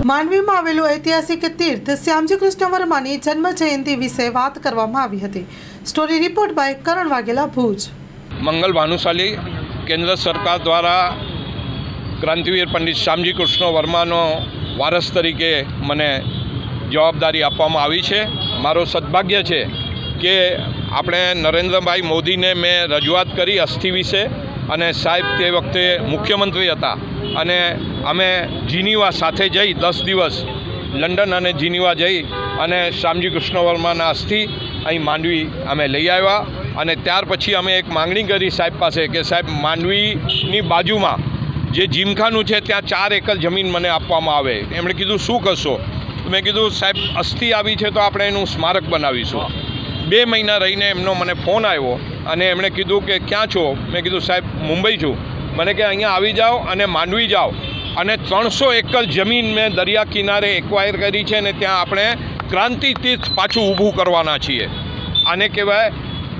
માંડવીમાં આવેલું ઐતિહાસિક તીર્થ શ્યામજી કૃષ્ણ વર્માની જન્મ જયંતિ વિશે વાત કરવામાં આવી હતી। Story report by Karan Vaghela, Bhuj. Mangal Bhanushali કેન્દ્ર સરકાર દ્વારા ક્રાંતિવીર પંડિત શ્યામજી કૃષ્ણ વર્માનો વારસ તરીકે મને જવાબદારી આપવામાં આવી છે। મારો સદભાગ્ય છે કે આપણે નરેન્દ્રભાઈ મોદીને મેં રજૂઆત કરી અસ્થિ વિશે, અને સાહેબ તે વખતે મુખ્યમંત્રી હતા, અને અમે જીનીવા સાથે જઈ 10 દિવસ લંડન અને જીનીવા જઈ અને શ્યામજી કૃષ્ણ વર્માના અસ્થિ અહીં માંડવી અમે લઈ આવ્યા। અને ત્યાર પછી અમે એક માંગણી કરી સાહેબ પાસે કે સાહેબ, માંડવીની બાજુમાં જે જીમખાનું છે ત્યાં 4 એકર જમીન મને આપવામાં આવે। એમણે કીધું શું કરશો? મેં કીધું સાહેબ, અસ્થિ આવી છે તો આપણે એનું સ્મારક બનાવીશું। 2 મહિના રહીને એમનો મને ફોન આવ્યો અને એમણે કીધું કે ક્યાં છો? મેં કીધું સાહેબ, મુંબઈ છું। મને કે અહીંયા આવી જાઓ અને માંડવી જાઓ, અને 300 એકર જમીન મેં દરિયા કિનારે એક્વાયર કરી છે, અને ત્યાં આપણે ક્રાંતિ તીર્થ પાછું ઊભું કરવાના છીએ। આને કહેવાય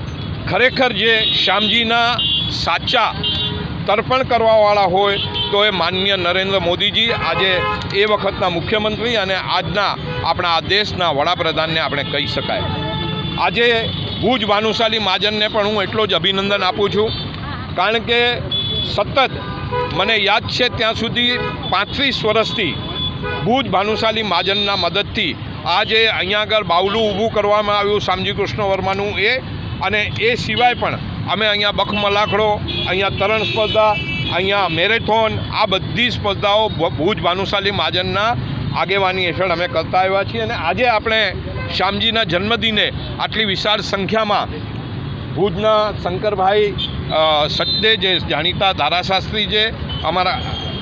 ખરેખર જે શ્યામજીના સાચા તર્પણ કરવાવાળા હોય તો એ માનનીય નરેન્દ્ર મોદીજી, આજે એ વખતના મુખ્યમંત્રી અને આજના આપણા આ દેશના વડાપ્રધાનને આપણે કહી શકાય। આજે ભુજ ભાનુશાલી મહાજનને પણ હું એટલો જ અભિનંદન આપું છું, કારણ કે સતત મને યાદ છે ત્યાં સુધી 35 વર્ષથી ભુજ ભાનુશાલી મહાજનના મદદથી આજે અહીંયા આગળ બાવલું ઊભું કરવામાં આવ્યું શ્યામજી કૃષ્ણ વર્માનું, અને એ સિવાય પણ અમે અહીંયા બખમલાખડો, અહીંયા તરણ સ્પર્ધા, અહીંયા મેરેથોન, આ બધી સ્પર્ધાઓ ભુજ ભાનુશાલી મહાજનના આગેવાની હેઠળ અમે કરતા આવ્યા છીએ। અને આજે આપણે શ્યામજીના જન્મદિને આટલી વિશાળ સંખ્યામાં ભુજના શંકરભાઈ સટ્ટે, જે જાણીતા ધારાશાસ્ત્રી છે અમારા,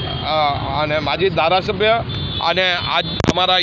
અને માજી ધારાસભ્ય, અને આજ અમારા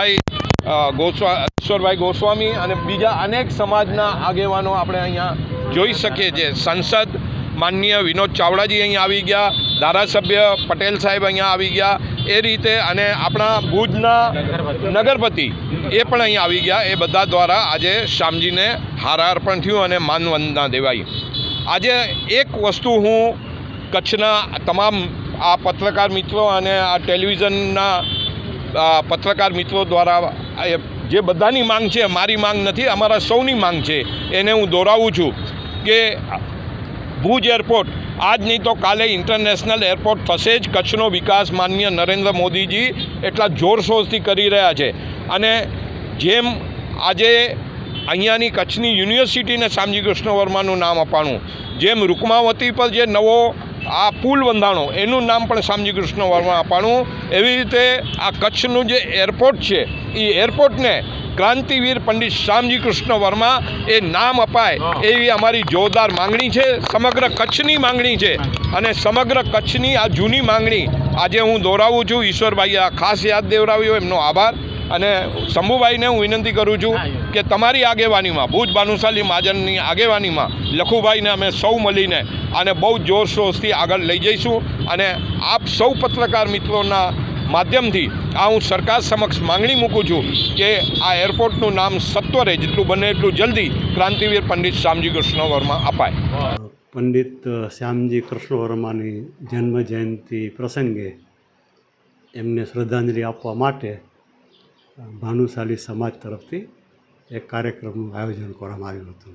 ઈશ્વરભાઈ ગોસ્વામી અને બીજા અનેક સમાજના આગેવાનો આપણે અહીંયા જોઈ શકીએ છીએ। સંસદ માનનીય વિનોદ ચાવડાજી અહીંયા આવી ગયા, ધારાસભ્ય પટેલ સાહેબ અહીંયા આવી ગયા, એ રીતે, અને આપણા ભુજના નગરપતિ એ પણ અહીંયા આવી ગયા। એ બધા દ્વારા આજે શ્યામજીને હારાર્પણ થયું અને માનવંદના દેવાઈ। આજે એક વસ્તુ હું કચ્છના તમામ આ પત્રકાર મિત્રો અને આ ટેલિવિઝનના પત્રકાર મિત્રો દ્વારા જે બધાની માંગ છે, મારી માંગ નથી, અમારા સૌની માંગ છે, એને હું દોહરાવું છું કે ભુજ એરપોર્ટ આજ નહીં તો કાલે ઇન્ટરનેશનલ એરપોર્ટ થશે જ। કચ્છનો વિકાસ માનનીય નરેન્દ્ર મોદીજી એટલા જોરશોરથી કરી રહ્યા છે, અને જેમ આજે અહીંયાની કચ્છની યુનિવર્સિટીને શ્યામજી કૃષ્ણ વર્માનું નામ અપાણું, જેમ રૂકમાવતી પર જે નવો આ પુલ બંધાણો એનું નામ પણ શ્યામજી કૃષ્ણ વર્મા અપાણું, એવી રીતે આ કચ્છનું જે એરપોર્ટ છે એ એરપોર્ટને ક્રાંતિવીર પંડિત શ્યામજી કૃષ્ણ વર્મા એ નામ અપાય એવી અમારી જોરદાર માંગણી છે। સમગ્ર કચ્છની માંગણી છે, અને સમગ્ર કચ્છની આ જૂની માંગણી આજે હું દોહરાવું છું। ઈશ્વરભાઈએ આ ખાસ યાદ દેવડાવ્યો, એમનો આભાર। અને શંભુભાઈને હું વિનંતી કરું છું કે તમારી આગેવાનીમાં, ભુજ ભાનુશાલી મહાજનની આગેવાનીમાં લખુભાઈને અમે સૌ મળીને આને બહુ જોરશોરથી આગળ લઈ જઈશું। અને આપ સૌ પત્રકાર મિત્રોના માધ્યમથી આ હું સરકાર સમક્ષ માંગણી મૂકું છું કે આ એરપોર્ટનું નામ સત્વરે, જેટલું બને એટલું જલ્દી ક્રાંતિવીર પંડિત શ્યામજી કૃષ્ણ વર્મા અપાય। પંડિત શ્યામજી કૃષ્ણ વર્માની જન્મ જયંતિ પ્રસંગે એમને શ્રદ્ધાંજલિ આપવા માટે ભાનુશાલી સમાજ તરફથી એક કાર્યક્રમનું આયોજન કરવામાં આવ્યું હતું।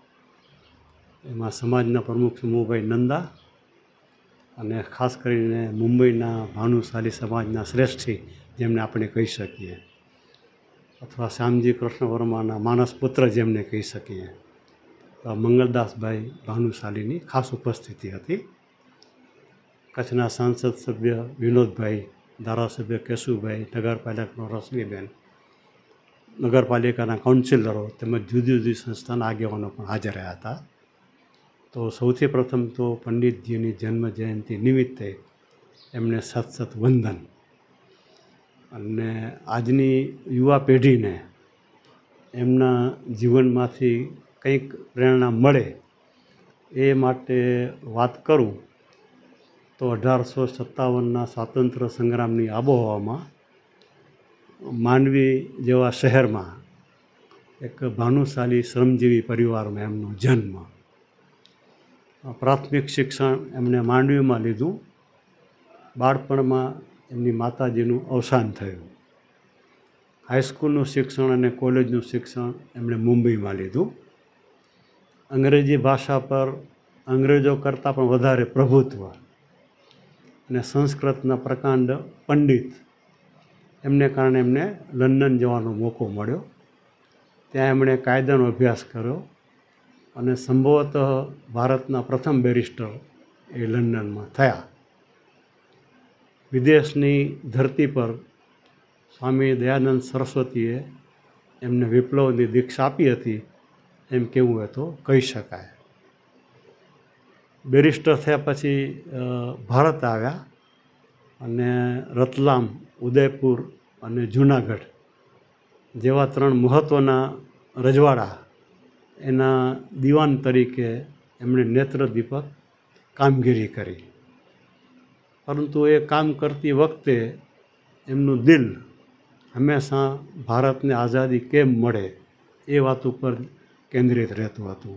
એમાં સમાજના પ્રમુખ સમૂહભાઈ નંદા અને ખાસ કરીને મુંબઈના ભાનુશાલી સમાજના શ્રેષ્ઠી, જેમને આપણે કહી શકીએ, અથવા શ્યામજી કૃષ્ણ વર્માના માનસ પુત્ર જેમને કહી શકીએ, મંગલદાસભાઈ ભાનુશાલીની ખાસ ઉપસ્થિતિ હતી। કચ્છના સાંસદ સભ્ય વિનોદભાઈ, ધારાસભ્ય કેશુભાઈ, નગરપાલિકાનો રશ્મિબેન, નગરપાલિકાના કાઉન્સિલરો તેમજ જુદી જુદી સંસ્થાના આગેવાનો પણ હાજર રહ્યા હતા। તો સૌથી પ્રથમ તો પંડિતજીની જન્મ જયંતિ નિમિત્તે એમને સત વંદન, અને આજની યુવા પેઢીને એમના જીવનમાંથી કંઈક પ્રેરણા મળે એ માટે વાત કરું તો 1857ના સ્વાતંત્ર્ય સંગ્રામની આબોહવામાં માંડવી જેવા શહેરમાં એક ભાનુશાલી શ્રમજીવી પરિવારમાં એમનો જન્મ। પ્રાથમિક શિક્ષણ એમણે માંડવીમાં લીધું। બાળપણમાં એમની માતાજીનું અવસાન થયું. હાઈસ્કૂલનું શિક્ષણ અને કોલેજનું શિક્ષણ એમણે મુંબઈમાં લીધું. અંગ્રેજી ભાષા પર અંગ્રેજો કરતાં પણ વધારે પ્રભુત્વ અને સંસ્કૃતના પ્રકાંડ પંડિત એમને કારણે એમને લંડન જવાનો મોકો મળ્યો. ત્યાં એમણે કાયદાનો અભ્યાસ કર્યો અને સંભવતઃ ભારતના પ્રથમ બેરિસ્ટર એ લંડનમાં થયા. વિદેશની ધરતી પર સ્વામી દયાનંદ સરસ્વતીએ એમને વિપ્લવની દીક્ષા આપી હતી એમ કહેવું હોય તો કહી શકાય. બેરિસ્ટર થયા પછી ભારત આવ્યા અને રતલામ, ઉદયપુર અને જૂનાગઢ જેવા 3 મહત્ત્વના રજવાડા એના દિવાન તરીકે એમણે નેત્રદીપક કામગીરી કરી. પરંતુ એ કામ કરતી વખતે એમનું દિલ હંમેશા ભારતને આઝાદી કેમ મળે એ વાત ઉપર કેન્દ્રિત રહેતું હતું.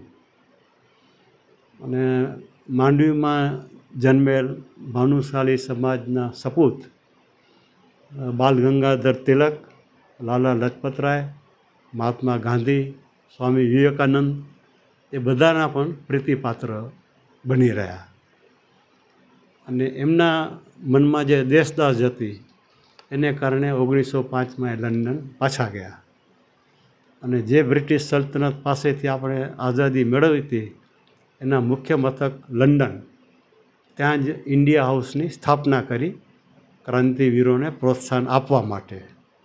અને માંડવીમાં જન્મેલ ભાનુશાલી સમાજના સપૂત બાલ ગંગાધર તિલક, લાલા લજપતરાય, મહાત્મા ગાંધી, સ્વામી વિવેકાનંદ એ બધાના પણ પ્રીતિપાત્ર બની રહ્યા. અને એમના મનમાં જે દેશદાસ હતી એને કારણે 1905માં લંડન પાછા ગયા. અને જે બ્રિટિશ સલ્તનત પાસેથી આપણે આઝાદી મેળવી હતી એના મુખ્ય મથક લંડન, ત્યાં જ ઇન્ડિયા હાઉસની સ્થાપના કરી ક્રાંતિવીરોને પ્રોત્સાહન આપવા માટે.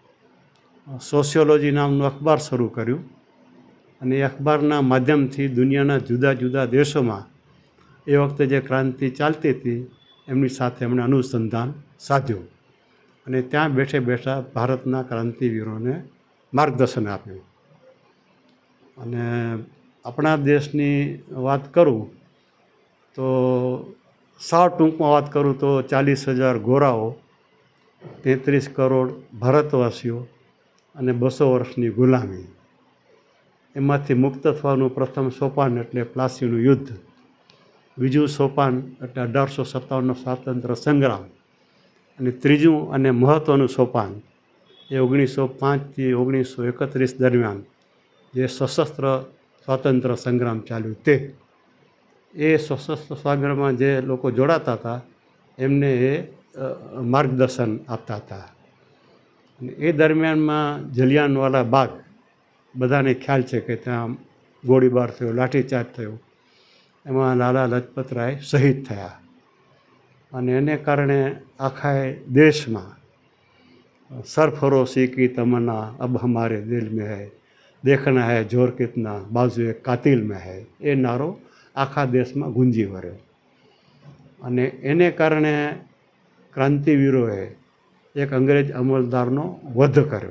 સોશિયોલોજી નામનું અખબાર શરૂ કર્યું અને એ અખબારના માધ્યમથી દુનિયાના જુદા જુદા દેશોમાં એ વખતે જે ક્રાંતિ ચાલતી હતી એમની સાથે એમણે અનુસંધાન સાધ્યું અને ત્યાં બેઠે બેઠા ભારતના ક્રાંતિવીરોને માર્ગદર્શન આપ્યું. અને આપણા દેશની વાત કરું તો સાવ ટૂંકમાં વાત કરું તો 40,000 ગોરાઓ, 33 કરોડ ભારતવાસીઓ અને 200 વર્ષની ગુલામી. એમાંથી મુક્ત થવાનું પ્રથમ સોપાન એટલે પ્લાસીનું યુદ્ધ, બીજું સોપાન એટલે 1857નો સ્વાતંત્ર્ય સંગ્રામ અને ત્રીજું અને મહત્ત્વનું સોપાન એ 1905થી 1931 દરમિયાન જે સશસ્ત્ર સ્વાતંત્ર્ય સંગ્રામ ચાલ્યું તે. એ સશસ્ત્ર સંગ્રામમાં જે લોકો જોડાતા હતા એમને એ માર્ગદર્શન આપતા હતા. અને એ દરમિયાનમાં જલિયાનવાલા બાગ બધાને ખ્યાલ છે કે ત્યાં ગોળીબાર થયો, લાઠીચાર્જ થયો, એમાં લાલા લજપતરાય શહીદ થયા. અને એને કારણે આખા દેશમાં સરફરોશી કી તમન્ના અબ હમારે દિલ મેં હૈ, દેખના હૈ જોર કિતના બાજુ એક કાતિલ મેં હૈ, એ નારો આખા દેશમાં ગુંજી વર્યો. અને એને કારણે ક્રાંતિવીરોએ એક અંગ્રેજ અમલદારનો વધ કર્યો.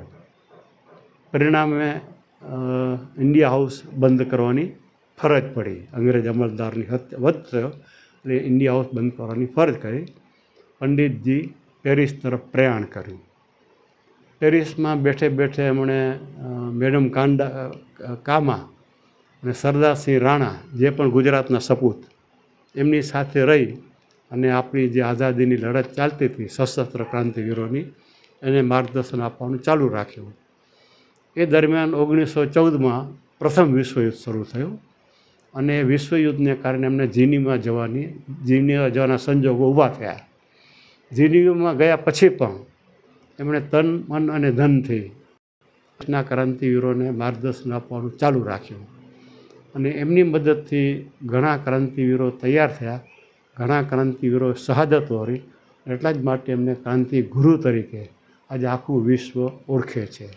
પરિણામે ઇન્ડિયા હાઉસ બંધ કરવાની ફરજ પડી. અંગ્રેજ અમલદારની વધ થયો એટલે ઇન્ડિયા હાઉસ બંધ કરવાની ફરજ કરી. પંડિતજી પેરિસ તરફ પ્રયાણ કર્યું. પેરિસમાં બેઠે બેઠે એમણે મેડમ કામા અને સરદારસિંહ રાણા જે પણ ગુજરાતના સપૂત એમની સાથે રહી અને આપણી જે આઝાદીની લડત ચાલતી હતી સશસ્ત્ર ક્રાંતિવીરોની એને માર્ગદર્શન આપવાનું ચાલુ રાખ્યું. એ દરમિયાન 1914માં પ્રથમ વિશ્વયુદ્ધ શરૂ થયું અને વિશ્વયુદ્ધને કારણે એમને જીનીવા જવાના સંજોગો ઊભા થયા. જીનીવામાં ગયા પછી પણ એમણે તન, મન અને ધનથી દેશના ક્રાંતિવીરોને માર્ગદર્શન આપવાનું ચાલુ રાખ્યું. અને એમની મદદથી ઘણા ક્રાંતિવીરો તૈયાર થયા, ઘણા ક્રાંતિવીરો શહાદત વરી. એટલા જ માટે એમને ક્રાંતિ ગુરુ તરીકે આજે આખું વિશ્વ ઓળખે છે.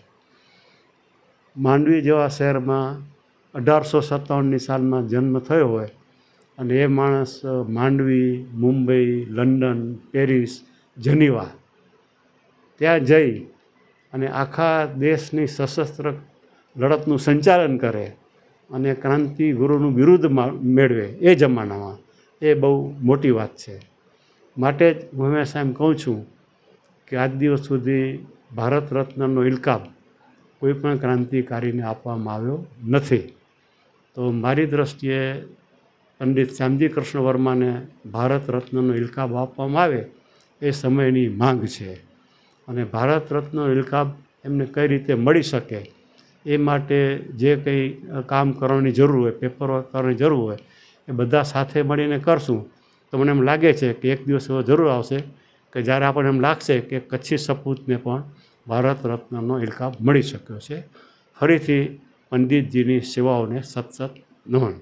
માંડવી જેવા શહેરમાં 1857ની સાલમાં જન્મ થયો હોય અને એ માણસ Mandvi, Mumbai, London, Paris, Geneva ત્યાં જઈ અને આખા દેશની સશસ્ત્ર લડતનું સંચાલન કરે અને ક્રાંતિ ગુરુનું બિરુદ મેળવે એ જમાનામાં એ બહુ મોટી વાત છે. માટે જ હું હંમેશા એમ કહું છું કે આજ દિવસ સુધી ભારત રત્નનો ઇલકાબ કોઈ પણ ક્રાંતિકારીને આપવામાં આવ્યો નથી. તો મારી દૃષ્ટિએ પંડિત શ્યામજી કૃષ્ણ વર્માને ભારત રત્નનો ઇલકાબ આપવામાં આવે એ સમયની માંગ છે. અને ભારત રત્ન ઇલકાબ એમને કઈ રીતે મળી શકે એ માટે જે કંઈ કામ કરવાની જરૂર હોય, પેપર વર્ક કરવાની જરૂર હોય, એ બધા સાથે મળીને કરશું તો મને એમ લાગે છે કે એક દિવસ એવો જરૂર આવશે કે જ્યારે આપણને એમ લાગશે કે કચ્છી સપૂતને પણ ભારત રત્નનો ઇલકાબ મળી શક્યો છે. ફરીથી પંડિતજીની સેવાઓને સત નમન.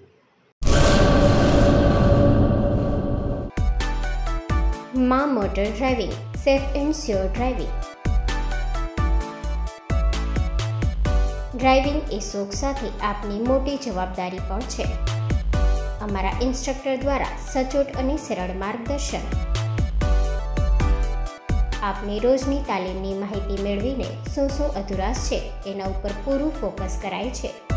માં motor driving, safe and sure driving. Driving એ શોખ સાથે આપની મોટી જવાબદારી પણ છે. અમારા ઇન્સ્ટ્રક્ટર દ્વારા સચોટ અને સરળ માર્ગદર્શન. આપની રોજની તાલીમની માહિતી મેળવીને શું અધુરાશ છે એના ઉપર પૂરું ફોકસ કરાય છે.